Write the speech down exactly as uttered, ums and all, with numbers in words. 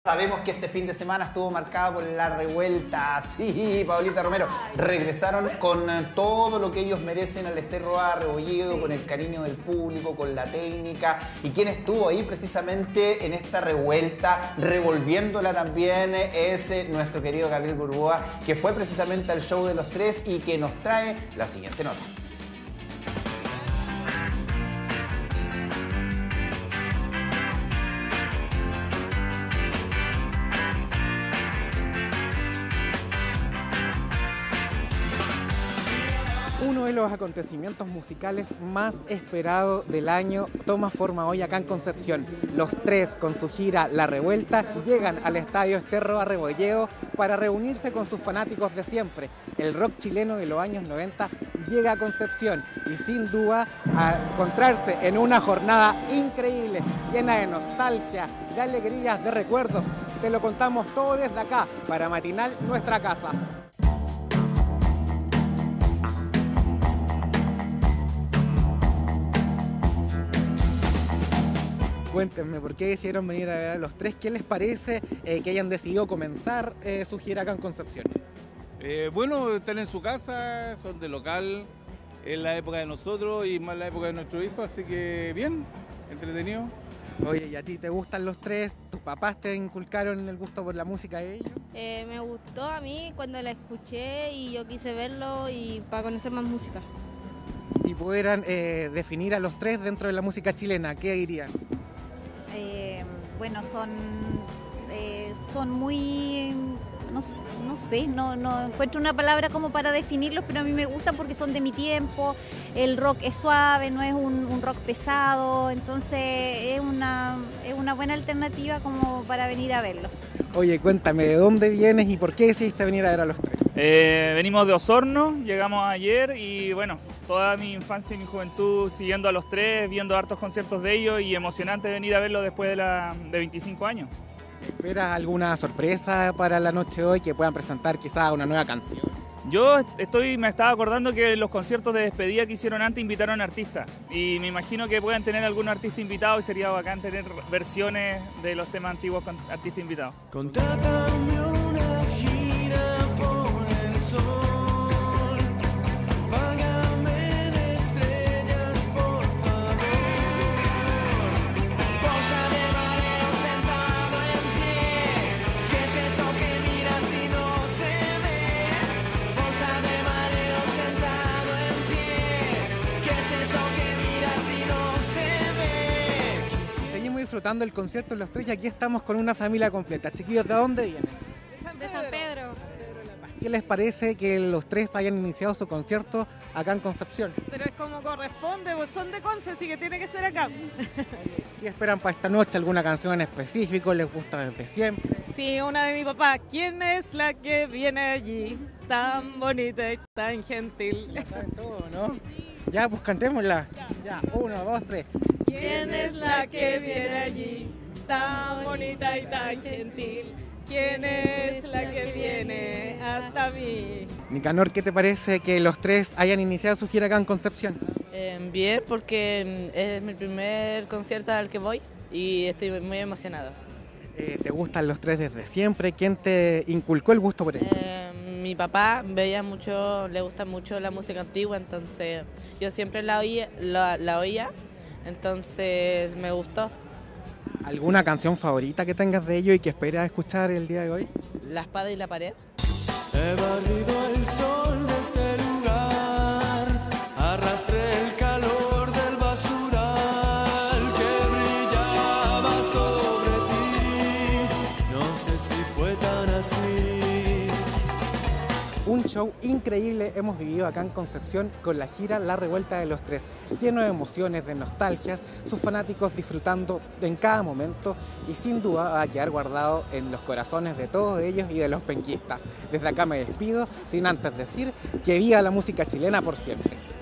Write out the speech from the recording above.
Sabemos que este fin de semana estuvo marcado por la revuelta. Sí, Paulita Romero. Regresaron con todo lo que ellos merecen al Sterro A Rebolledo, con el cariño del público, con la técnica. ¿Y quién estuvo ahí precisamente en esta revuelta, revolviéndola también? Es nuestro querido Gabriel Burboa, que fue precisamente al show de los tres y que nos trae la siguiente nota. Uno de los acontecimientos musicales más esperados del año toma forma hoy acá en Concepción. Los tres, con su gira La Revuelta, llegan al estadio Sterro A Rebolledo para reunirse con sus fanáticos de siempre. El rock chileno de los años noventa llega a Concepción y sin duda a encontrarse en una jornada increíble, llena de nostalgia, de alegrías, de recuerdos. Te lo contamos todo desde acá para Matinal Nuestra Casa. Cuéntenme, ¿por qué decidieron venir a ver a los tres? ¿Qué les parece eh, que hayan decidido comenzar eh, su gira acá en Concepción? Eh, bueno, están en su casa, son de local, es la época de nosotros y más la época de nuestro hijo, así que bien, entretenido. Oye, ¿y a ti te gustan los tres? ¿Tus papás te inculcaron el gusto por la música de ellos? Eh, me gustó a mí cuando la escuché y yo quise verlo y para conocer más música. Si pudieran eh, definir a los tres dentro de la música chilena, ¿qué dirían? Eh, bueno, son, eh, son muy, no, no sé, no, no encuentro una palabra como para definirlos, pero a mí me gustan porque son de mi tiempo, el rock es suave, no es un, un rock pesado, entonces es una, es una buena alternativa como para venir a verlos. Oye, cuéntame, ¿de dónde vienes y por qué decidiste venir a ver a los tres? Eh, venimos de Osorno, llegamos ayer y bueno, toda mi infancia y mi juventud siguiendo a los tres, viendo hartos conciertos de ellos y emocionante venir a verlo después de, la, de veinticinco años. ¿Esperas alguna sorpresa para la noche de hoy, que puedan presentar quizás una nueva canción? Yo estoy, me estaba acordando que los conciertos de despedida que hicieron antes invitaron artistas y me imagino que puedan tener algún artista invitado y sería bacán tener versiones de los temas antiguos con artistas invitados. Contrátame una gira por el sol, págame en estrellas por favor, posa de mareo sentado en pie, ¿qué es eso que miras si no se ve? Posa de mareo sentado en pie, ¿qué es eso que miras si no se ve? Seguimos disfrutando el concierto los tres y aquí estamos con una familia completa. Chiquillos, ¿de dónde vienen? De San Pedro. ¿Qué les parece que los tres hayan iniciado su concierto acá en Concepción? Pero es como corresponde, pues son de Conce, así que tiene que ser acá. ¿Qué esperan para esta noche? ¿Alguna canción en específico? ¿Les gusta desde siempre? Sí, una de mi papá. ¿Quién es la que viene allí? Tan bonita y tan gentil. Ya saben todo, ¿no? Ya, pues cantémosla. Ya, uno, dos, tres. ¿Quién es la que viene allí? Tan bonita y tan gentil. ¿Quién es la que viene hasta mí? Nicanor, ¿qué te parece que los tres hayan iniciado su gira acá en Concepción? Eh, bien, porque es mi primer concierto al que voy y estoy muy emocionado. Eh, ¿Te gustan los tres desde siempre? ¿Quién te inculcó el gusto por ellos? Eh, mi papá veía mucho, le gusta mucho la música antigua, entonces yo siempre la oía, la, la oía, entonces me gustó. ¿Alguna canción favorita que tengas de ellos y que esperas escuchar el día de hoy? La espada y la pared. He barrido el sol de este lugar, arrastré el calor del basural que brillaba sobre ti, no sé si fue tan así. Un show increíble hemos vivido acá en Concepción con la gira La Revuelta de los Tres, lleno de emociones, de nostalgias, sus fanáticos disfrutando en cada momento y sin duda va a quedar guardado en los corazones de todos ellos y de los penquistas. Desde acá me despido, sin antes decir que viva la música chilena por siempre.